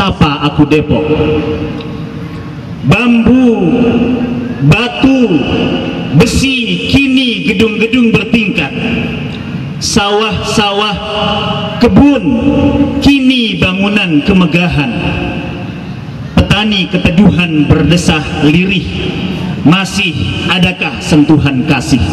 sapa aku Depok. Bambu, batu, besi, kini gedung-gedung bertingkat. Sawah-sawah, kebun, kini bangunan kemegahan. Petani keteduhan berdesah lirih, masih adakah sentuhan kasih?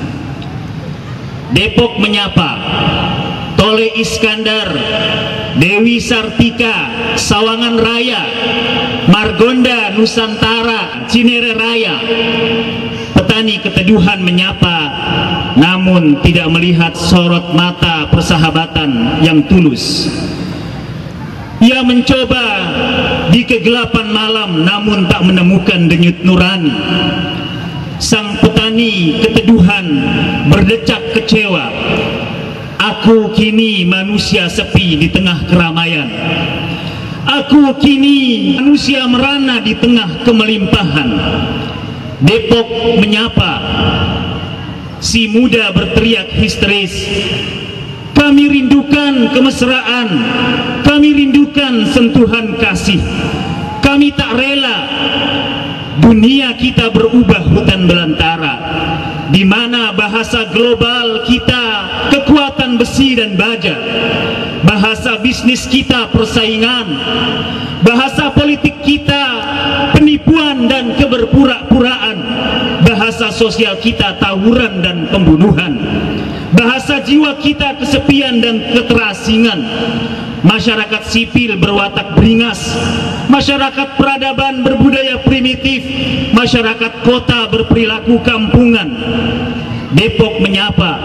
Depok menyapa, Tole Iskandar, Dewi Sartika, Sawangan Raya, Margonda Nusantara, Cinere Raya. Petani keteduhan menyapa, namun tidak melihat sorot mata persahabatan yang tulus. Ia mencoba di kegelapan malam, namun tak menemukan denyut nurani. Sang petani keteduhan berdecak kecewa, aku kini manusia sepi di tengah keramaian. Aku kini manusia merana di tengah kemelimpahan. Depok menyapa, si muda berteriak histeris, kami rindukan kemesraan, kami rindukan sentuhan kasih. Kami tak rela dunia kita berubah hutan belantara, di mana bahasa global kita kekuatan besi dan baja, bahasa bisnis kita persaingan, bahasa politik kita penipuan dan keberpura-puraan, bahasa sosial kita tawuran dan pembunuhan, bahasa jiwa kita kesepian dan keterasingan. Masyarakat sipil berwatak beringas, masyarakat peradaban berbudaya primitif, masyarakat kota berperilaku kampungan. Depok menyapa,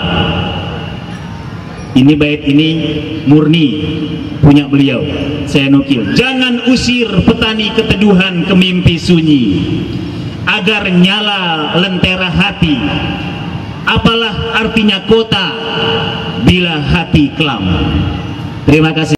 ini bait ini murni punya beliau, saya nukil. Jangan usir petani keteduhan ke mimpi sunyi, agar nyala lentera hati. Apalah artinya kota bila hati kelam. Terima kasih.